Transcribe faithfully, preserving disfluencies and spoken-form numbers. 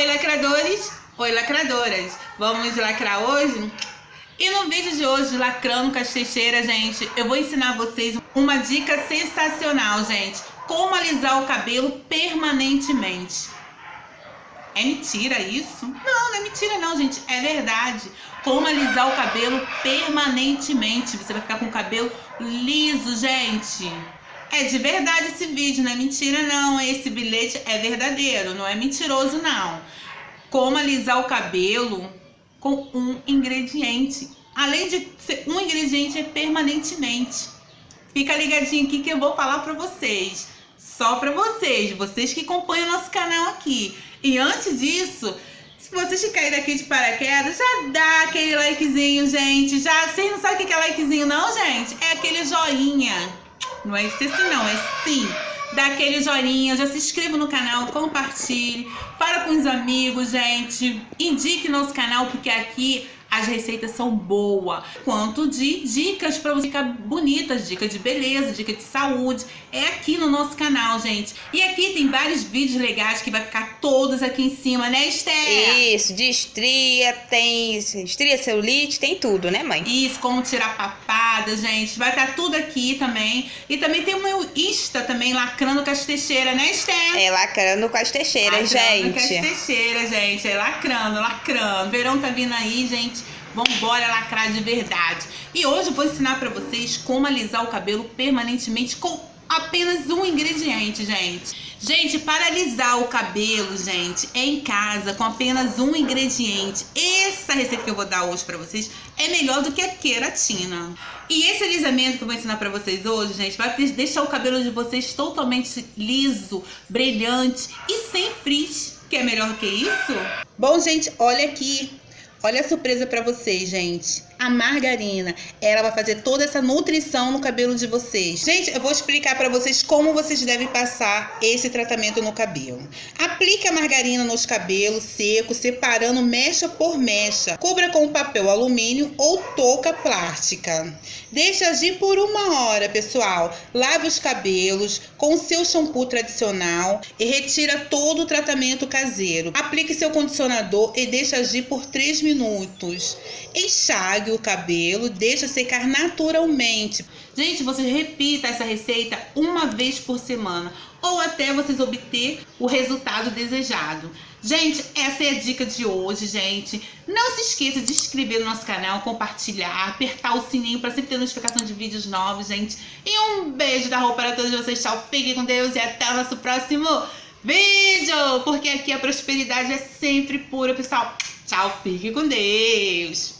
lacradores, oi lacradoras, vamos lacrar hoje? E no vídeo de hoje, lacrando com as teixeiras, gente, eu vou ensinar vocês uma dica sensacional, gente. Como alisar o cabelo permanentemente. É mentira isso? Não, não é mentira não, gente, é verdade. Como alisar o cabelo permanentemente. Você vai ficar com o cabelo liso, gente. É de verdade esse vídeo, não é mentira não. Esse bilhete é verdadeiro, não é mentiroso não. Como alisar o cabelo com um ingrediente. Além de ser um ingrediente, é permanentemente. Fica ligadinho aqui que eu vou falar pra vocês. Só pra vocês, vocês que acompanham o nosso canal aqui. E antes disso, se vocês caírem aqui de paraquedas, já dá aquele likezinho, gente. Já, vocês não sabem o que é likezinho não, gente? É aquele joinha. Não é esse não, é sim. Dá aquele joinha, já se inscreva no canal, compartilhe, fala com os amigos, gente. Indique nosso canal, porque aqui as receitas são boas. Quanto de dicas para você ficar bonita, dicas de beleza, dicas de saúde. É aqui no nosso canal, gente. E aqui tem vários vídeos legais que vai ficar todos aqui em cima, né, Esther? Isso, de estria, tem estria, celulite, tem tudo, né, mãe? Isso, como tirar papada, gente. Vai estar tudo aqui também. E também tem o meu Insta também, lacrando com as teixeiras, né, Esther? É, lacrando com as teixeiras, lacrando gente. com as teixeiras, gente. É lacrando, lacrando. Verão tá vindo aí, gente. Vambora lacrar de verdade. E hoje eu vou ensinar pra vocês como alisar o cabelo permanentemente com apenas um ingrediente, gente. Gente, para alisar o cabelo, gente, é em casa com apenas um ingrediente. Essa receita que eu vou dar hoje pra vocês é melhor do que a queratina. E esse alisamento que eu vou ensinar pra vocês hoje, gente, vai deixar o cabelo de vocês totalmente liso, brilhante e sem frizz. Que é melhor que isso? Bom, gente, olha aqui. Olha a surpresa pra vocês, gente. A margarina, ela vai fazer toda essa nutrição no cabelo de vocês. Gente, eu vou explicar pra vocês como vocês devem passar esse tratamento no cabelo. Aplique a margarina nos cabelos secos, separando mecha por mecha. Cubra com papel alumínio ou touca plástica. Deixe agir por uma hora, pessoal. Lave os cabelos com o seu shampoo tradicional e retira todo o tratamento caseiro. Aplique seu condicionador e deixe agir por três minutos. Enxague o cabelo, deixa secar naturalmente. Gente, vocês repita essa receita uma vez por semana ou até vocês obter o resultado desejado. Gente, essa é a dica de hoje, gente. Não se esqueça de se inscrever no nosso canal, compartilhar, apertar o sininho para sempre ter notificação de vídeos novos, gente. E um beijo da roupa para todos vocês. Tchau, fiquem com Deus e até o nosso próximo vídeo. Porque aqui a prosperidade é sempre pura, pessoal. Tchau, fique com Deus.